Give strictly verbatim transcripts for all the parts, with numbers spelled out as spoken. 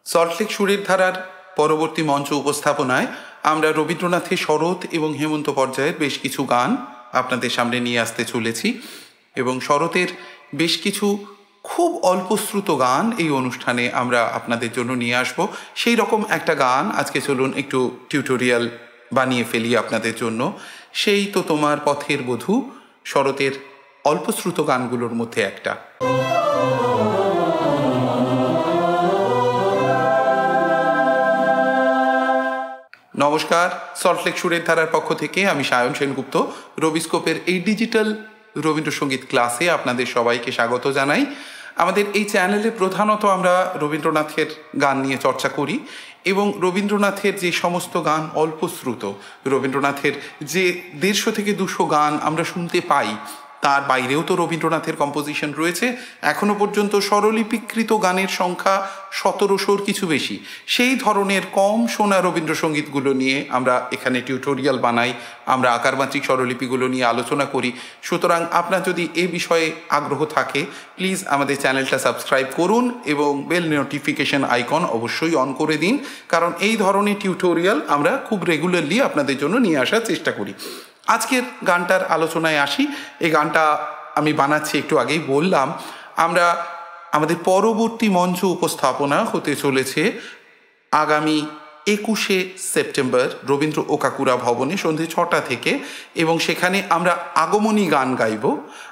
সল্টলেক সুরের ধারার পরবর্তী মঞ্চ উপস্থাপনায় আমরা রবীন্দ্রনাথের শরৎ এবং হেমন্ত পর্যায়ের বেশ কিছু গান আপনাদের সামনে নিয়ে আসতে চলেছি এবং শরতের বেশ কিছু খুব অল্পশ্রুত গান এই অনুষ্ঠানে আমরা আপনাদের জন্য নিয়ে আসব। সেই রকম একটা গান আজকে চলুন একটু টিউটোরিয়াল বানিয়ে ফেলি আপনাদের জন্য। সেই তো তোমার পথের বধূ শরতের অল্পশ্রুত গানগুলোর মধ্যে একটা। নমস্কার, সল্টলেক সুরের ধারার পক্ষ থেকে আমি সায়ন সেনগুপ্ত রবিস্কোপের এই ডিজিটাল রবীন্দ্রসঙ্গীত ক্লাসে আপনাদের সবাইকে স্বাগত জানাই। আমাদের এই চ্যানেলে প্রধানত আমরা রবীন্দ্রনাথের গান নিয়ে চর্চা করি এবং রবীন্দ্রনাথের যে সমস্ত গান অল্পশ্রুত, রবীন্দ্রনাথের যে দেড়শো থেকে দুশো গান আমরা শুনতে পাই, তার বাইরেও তো রবীন্দ্রনাথের কম্পোজিশন রয়েছে। এখনও পর্যন্ত স্বরলিপিকৃত গানের সংখ্যা সতেরোশোর কিছু বেশি। সেই ধরনের কম শোনা রবীন্দ্রসঙ্গীতগুলো নিয়ে আমরা এখানে টিউটোরিয়াল বানাই, আমরা আকারমাত্রিক স্বরলিপিগুলো নিয়ে আলোচনা করি। সুতরাং আপনার যদি এ বিষয়ে আগ্রহ থাকে প্লিজ আমাদের চ্যানেলটা সাবস্ক্রাইব করুন এবং বেল নোটিফিকেশন আইকন অবশ্যই অন করে দিন, কারণ এই ধরনের টিউটোরিয়াল আমরা খুব রেগুলারলি আপনাদের জন্য নিয়ে আসার চেষ্টা করি। আজকের গানটার আলোচনায় আসি। এই গানটা আমি বানাচ্ছি একটু আগেই বললাম। আমরা আমাদের পরবর্তী মঞ্চ উপস্থাপনা হতে চলেছে আগামী একুশে সেপ্টেম্বর রবীন্দ্র ওকাকুরা ভবনে সন্ধ্যে ছটা থেকে, এবং সেখানে আমরা আগমনী গান গাইব।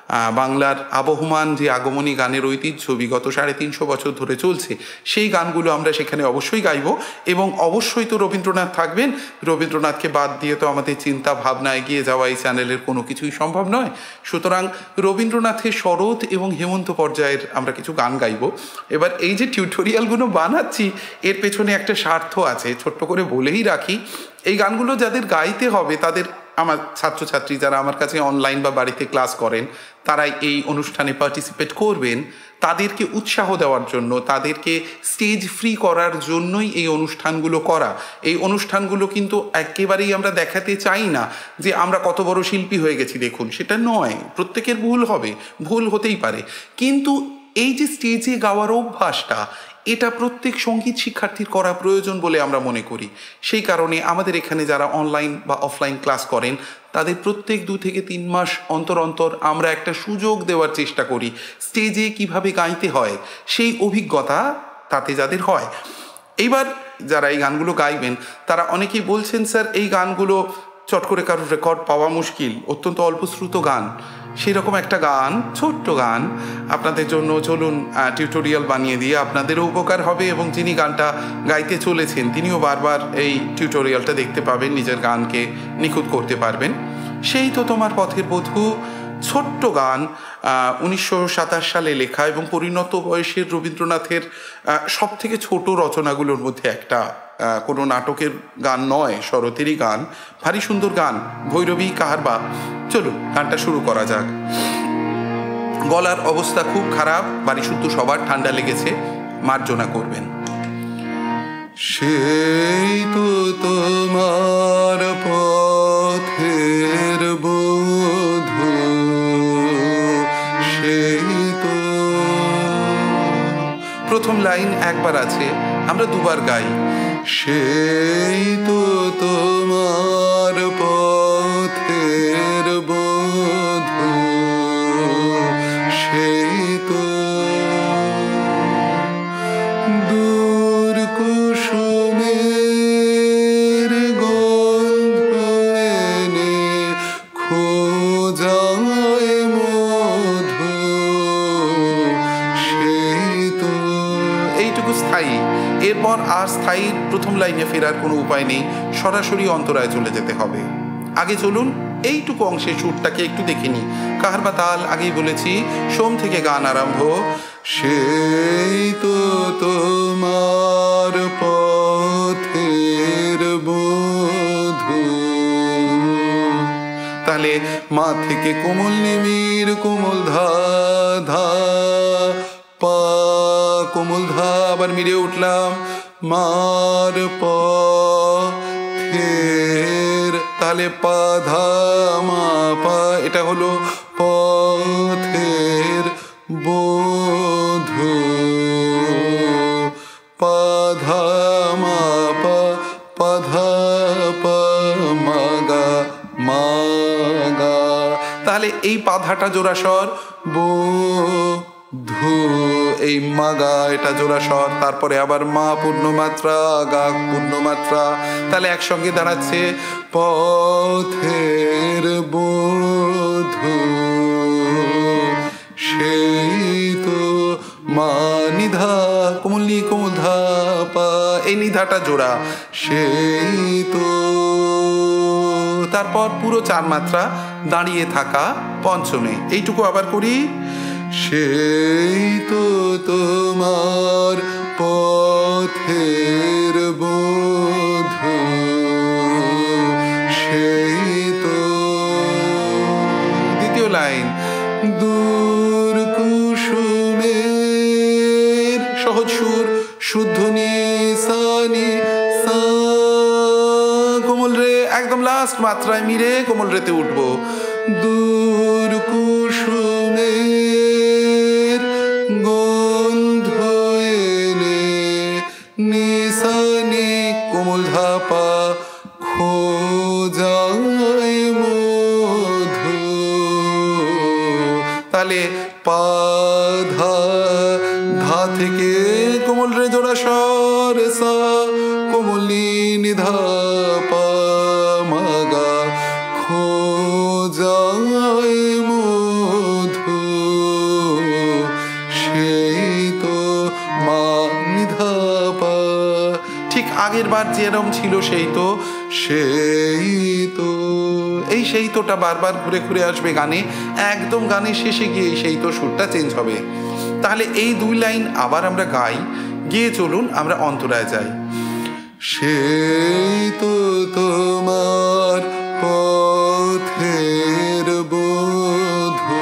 বাংলার আবহমান যে আগমনী গানের ঐতিহ্য বিগত সাড়ে তিনশো বছর ধরে চলছে, সেই গানগুলো আমরা সেখানে অবশ্যই গাইব এবং অবশ্যই তো রবীন্দ্রনাথ থাকবেন। রবীন্দ্রনাথকে বাদ দিয়ে তো আমাদের চিন্তা ভাবনা এগিয়ে যাওয়া এই চ্যানেলের কোনো কিছুই সম্ভব নয়। সুতরাং রবীন্দ্রনাথের শরৎ এবং হেমন্ত পর্যায়ের আমরা কিছু গান গাইব। এবার এই যে টিউটোরিয়ালগুলো বানাচ্ছি এর পেছনে একটা স্বার্থ আছে, ছোট্ট করে বলেই রাখি। এই গানগুলো যাদের গাইতে হবে তাদের, আমার ছাত্রছাত্রী যারা আমার কাছে অনলাইন বা বাড়িতে ক্লাস করেন, তারাই এই অনুষ্ঠানে পার্টিসিপেট করবেন। তাদেরকে উৎসাহ দেওয়ার জন্য, তাদেরকে স্টেজ ফ্রি করার জন্যই এই অনুষ্ঠানগুলো করা। এই অনুষ্ঠানগুলো কিন্তু একেবারেই আমরা দেখাতে চাই না যে আমরা কত বড় শিল্পী হয়ে গেছি দেখুন, সেটা নয়। প্রত্যেকের ভুল হবে, ভুল হতেই পারে, কিন্তু এই যে স্টেজে গাওয়ার অভ্যাসটা, এটা প্রত্যেক সঙ্গীত শিক্ষার্থীর করা প্রয়োজন বলে আমরা মনে করি। সেই কারণে আমাদের এখানে যারা অনলাইন বা অফলাইন ক্লাস করেন তাদের প্রত্যেক দু থেকে তিন মাস অন্তর অন্তর আমরা একটা সুযোগ দেওয়ার চেষ্টা করি স্টেজে কিভাবে গাইতে হয়, সেই অভিজ্ঞতা তাতে যাদের হয়। এইবার যারা এই গানগুলো গাইবেন তারা অনেকেই বলছেন, স্যার এই গানগুলো চট করে কারোর রেকর্ড পাওয়া মুশকিল, অত্যন্ত অল্পশ্রুত গান। সেই রকম একটা গান, ছোট্ট গান আপনাদের জন্য চলুন টিউটোরিয়াল বানিয়ে দিয়ে আপনাদেরও উপকার হবে এবং যিনি গানটা গাইতে চলেছেন তিনিও বারবার এই টিউটোরিয়ালটা দেখতে পাবেন, নিজের গানকে নিখুঁত করতে পারবেন। সেই তো তোমার পথের বধূ ছোট্ট গান, উনিশশো সাতাশ সালে লেখা এবং পরিণত বয়সের রবীন্দ্রনাথের সব থেকে ছোট রচনাগুলোর মধ্যে একটা। কোনো নাটকের গান নয়, শরতেরই গান, ভারী সুন্দর গান, ভৈরবী কাহারবা। চলুন গানটা শুরু করা যাক। গলার অবস্থা খুব খারাপ, বাড়ি শুদ্ধ সবার ঠান্ডা লেগেছে, মার্জনা করবেন। সেই তো তোমার পথের বধূ, সেই তো। প্রথম লাইন একবার আছে, আমরা দুবার গাই। সেই তো তোমার পথের বধূ, সেই তো দূর কুসুমের গন্ধ এনে খোঁজায় মধু, সেই তো। এইটুকু স্থায়ী, এরপর আর স্থায়ী প্রথম লাইনে ফেরার কোনো উপায় নেই, সরাসরি অন্তরায় চলে যেতে হবে। আগে চলুন এইটুকু অংশের সুরটাকে একটু দেখে নিই। কাহারবা তাল আগেই বলেছি, সোম থেকে গান আরম্ভ। সেই তো তোমার পথের বধূ। তাহলে মা থেকে কোমল নিমির কোমল ধা ধা পা, কোমল ধা, আবার মিরে উঠলাম মার পথের, তাহলে পা ধা মা পা, এটা হলো পথের বধূ। পা ধা মা পা পা ধা পা মা গা মা গা। তাহলে এই পাধাটা জোড়া স্বর, বো ধু, এই মা গা এটা জোড়া স্বর, তারপরে আবার মা পূর্ণমাত্রা, গা পূর্ণমাত্রা, তাহলে একসঙ্গে দাঁড়াচ্ছে পথের বধূ সেই তো মা নিধা, কোমলি কোমল ধা পা, এই নিধাটা জোড়া, সেই তো। তারপর পুরো চার মাত্রা দাঁড়িয়ে থাকা পঞ্চমে, এইটুকু আবার করি। সেই তো তোমার পথের বধূ সেই তো। দ্বিতীয় লাইন, দূর কুসুমের সহজ সুর, শুদ্ধ নি সা নি সা, কোমল রে একদম লাস্ট মাত্রায় মিরে কোমল রেতে উঠবো। দূর কুসুমের গন্ধ এনে নিশানি কোমল ধাপা খোঁজায় মধু। তাহলে পা ধা, ধা থেকে কোমল রে জোড়া স্বর সা, কোমলি নিধা পা মা গা খোঁজায় মধু সেই তো মা নিধা পা। ঠিক আগের বার যেরকম ছিল সেই তো, সেই তো, এই সেই তোটা বারবার ঘুরে ঘুরে আসবে গানে, একদম গানের শেষে গিয়ে সেই তো সুরটা চেঞ্জ হবে। তাহলে এই দুই লাইন আবার আমরা গাই, গিয়ে চলুন আমরা অন্তরায় যাই। সেই তো তোমার পথের বধূ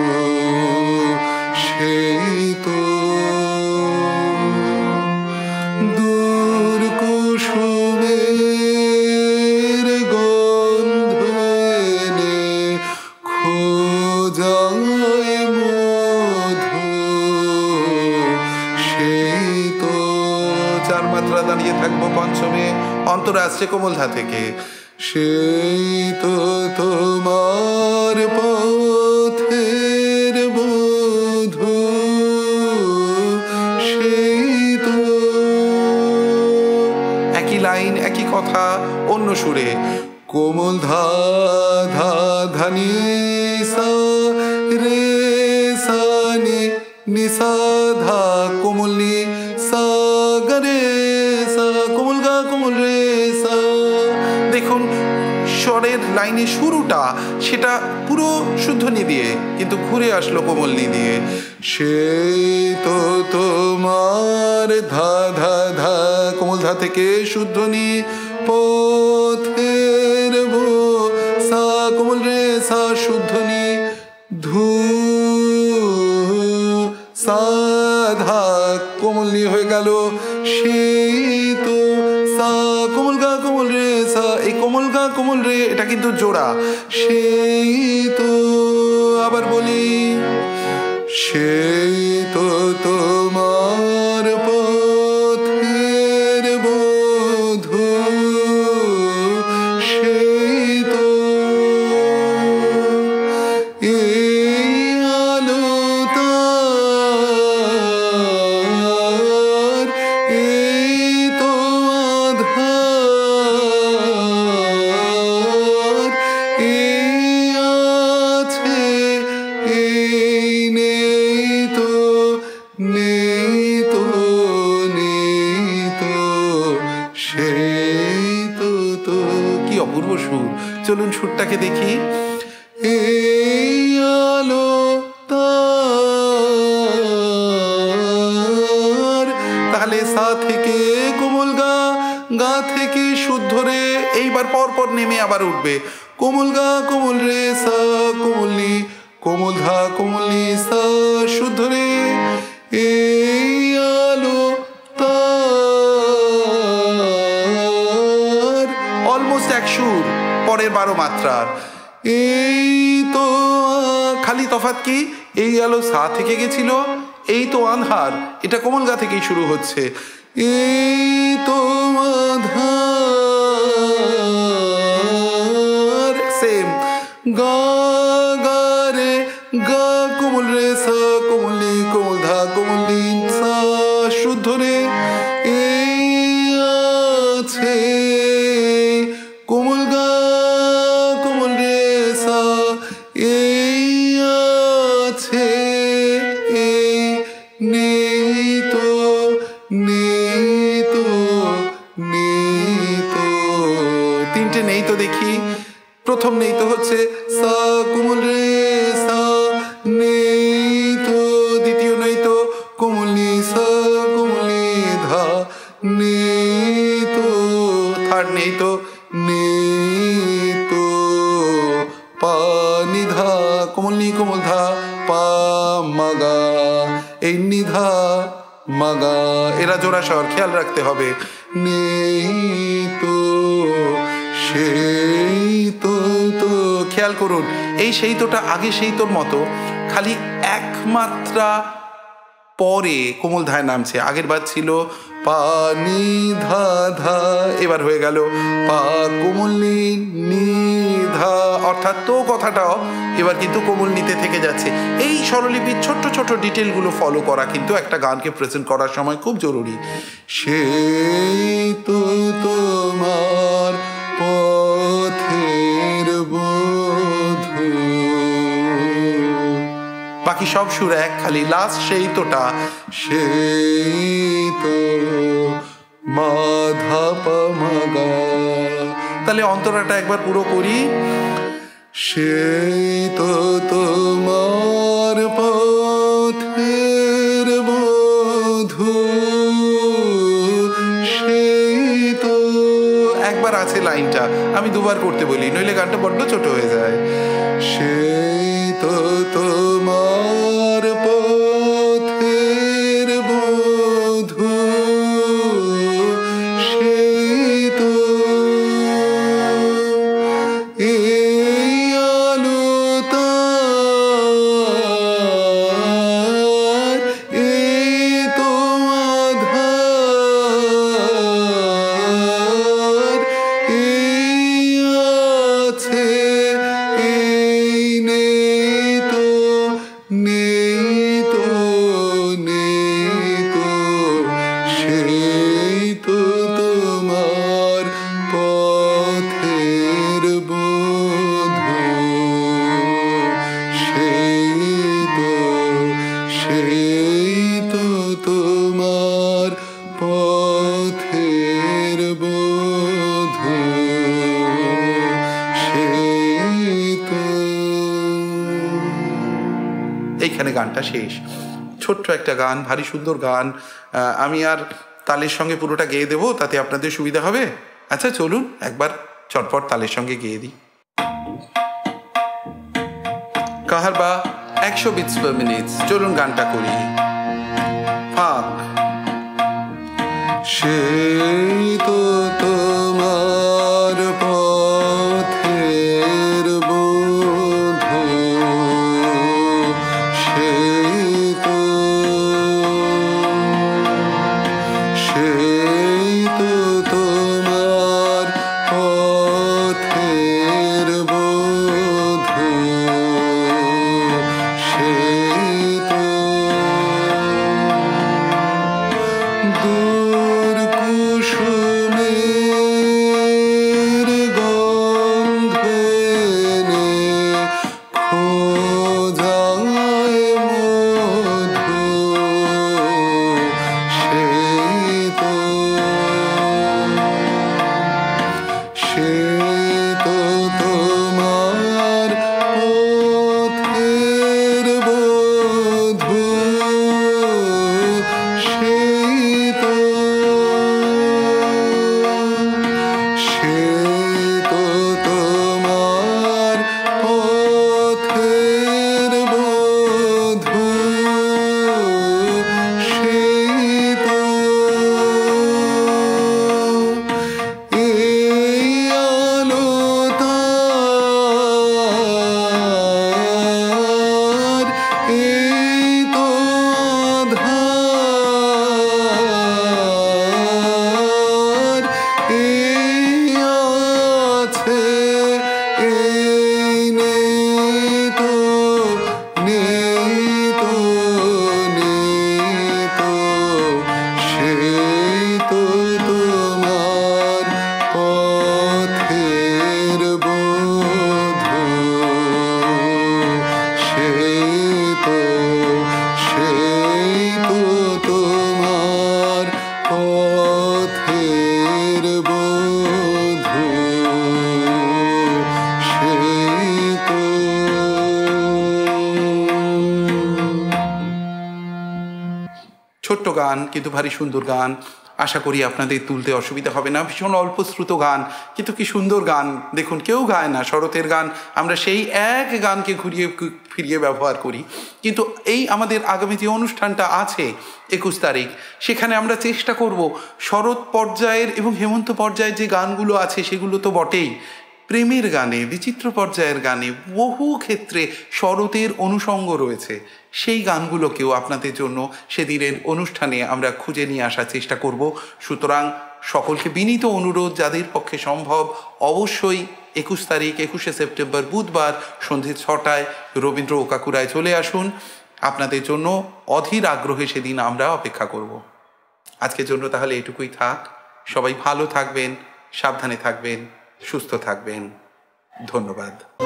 সেই তো, দূর কুসুমের গন্ধ এনে খোঁজায় মধু সেই তো। চার মাত্রা দাঁড়িয়ে থাকবো পঞ্চমে, অন্তরা আসছে কোমল ধা থেকে। সেই তো তোমার পথের বধূ সেই তো, একই লাইন একই কথা অন্য সুরে। কোমল ধা ধা ধানি সা রে সা নি নিসা ধা কোমলি সা গা রে সা, কোমল গা কোমল রে সা। দেখুন স্বরের লাইনে শুরুটা সেটা পুরো শুদ্ধনি দিয়ে, কিন্তু ঘুরে আসলো কোমলনি দিয়ে। সেই তো তোমার ধা ধা ধা কোমল ধা থেকে শুদ্ধনি পথের বো সা কোমল রে সা শুদ্ধনি ধু সা ধা কোমলনি হয়ে গেল সেই তো সা কোমল গা কোমল রে সা, এই কোমল গা কোমল রে এটা কিন্তু জোড়া, সেই তো। আবার বলি, সেই তো তোমার পথের বধূ সেই তো, এই আলো তার এই তো আধার, এই আছে এই নেই তো নেই তো নেই তো সেই তো তো। কি অপূর্ব সুর, চলুন সুরটাকে দেখি। এই আলো তার, তাহলে সা থেকে কোমল গা, গা থেকে শুদ্ধ রে, এইবার পরপর নেমে আবার উঠবে কোমল গা কোমল রে সা কোমলি কোমল ধা কোমলি সা শুদ্ধ রে। এই আলো তার, অলমোস্ট এক সুর পরের বারো মাত্রার। এই তো খালি তফাৎ কি, এই আলো সা থেকে গেছিল, এই তো আন্ধার এটা কোমল গা থেকেই শুরু হচ্ছে। এই তো আধার। সেম গা গা রে গা কোমল রে সা কোমলি কোমল ধা কোমলি সা শুদ্ধ রে। এই আছে কোমল গা কোমল রে সা এই আছে এই নেই তো নেই তো নেই তো। তিনটে নেই তো দেখি। প্রথম নেই তো হচ্ছে সা কোমল রে সা নেই তো। দ্বিতীয় নেই তো কোমলি সা কোমলি ধা নেই তো। থার্ড নেই তো নেই তো পা নিধা কোমলি কোমল ধা পা মাগা এই নিধা মাগা এরা জোড়া স্বর, খেয়াল রাখতে হবে। নেই তো সেই তো তো খেয়াল করুন, এই সেই তোটা আগে সেই তোর মতো, খালি এক মাত্রা পরে কোমল ধায় নামছে। আগের বার ছিল পা নি ধা ধা, এবার হয়ে গেল পা কোমলি নি ধা, অর্থাৎ তো কথাটাও এবার কিন্তু কোমল নিতে থেকে যাচ্ছে। এই স্বরলিপির ছোট্ট ছোট্ট ডিটেলগুলো ফলো করা কিন্তু একটা গানকে প্রেজেন্ট করার সময় খুব জরুরি। সেই তো তোমার পথের বধূ, বাকি সব সুর এক, খালি লাস্ট সেই তোটা সেই তো মাধা পামাগা। তাহলে অন্তরাটা একবার পুরো করি। সেই তো তোমার পথের বধূ সেই তো, একবার আছে লাইনটা, আমি দুবার করতে বলি নইলে গানটা বড্ড ছোট হয়ে যায়। সেই তো তোমার পথের বধূ সেই তো এই আলো তার এই তো আধার এই আছে এই নেই তো নেই তো নেই তো সেই তো তোমার পথের বধূ সেই তো সেই তো তোমার পথের বধূ সেই তো। এইখানে গানটা শেষ। ছোট্ট একটা গান, ভারী সুন্দর গান। আমি আর তালের সঙ্গে পুরোটা গেয়ে দেবো, তাতে আপনাদের সুবিধা হবে। আচ্ছা চলুন একবার চটপট তালের সঙ্গে গেয়ে দিই। কাহার বা একশো বিটস পার মিনিট। চলুন গানটা করি। ফাঁক সেই তো তোমার পথের বধূ সেই তো সেই তো তোমার পথের বধূ সেই তো দূর কুসুম পথের বধূ সেই তো। ছোট্ট গান কিন্তু ভারী সুন্দর গান, আশা করি আপনাদের তুলতে অসুবিধা হবে না। ভীষণ অল্প শ্রুত গান কিন্তু কি সুন্দর গান। দেখুন, কেউ গায় না শরতের গান, আমরা সেই এক গানকে ঘুরিয়ে ফিরিয়ে ব্যবহার করি। কিন্তু এই আমাদের আগামী যে অনুষ্ঠানটা আছে একুশ তারিখ, সেখানে আমরা চেষ্টা করব শরৎ পর্যায়ের এবং হেমন্ত পর্যায়ের যে গানগুলো আছে সেগুলো তো বটেই, প্রেমের গানে, বিচিত্র পর্যায়ের গানে বহু ক্ষেত্রে শরতের অনুষঙ্গ রয়েছে, সেই গানগুলোকেও আপনাদের জন্য সেদিনের অনুষ্ঠানে আমরা খুঁজে নিয়ে আসার চেষ্টা করব। সুতরাং সকলকে বিনীত অনুরোধ, যাদের পক্ষে সম্ভব অবশ্যই একুশ তারিখ একুশে সেপ্টেম্বর বুধবার সন্ধে ছটায় রবীন্দ্র ওকাকুড়ায় চলে আসুন। আপনাদের জন্য অধীর আগ্রহে সেদিন আমরা অপেক্ষা করব। আজকের জন্য তাহলে এটুকুই থাক। সবাই ভালো থাকবেন, সাবধানে থাকবেন, সুস্থ থাকবেন। ধন্যবাদ।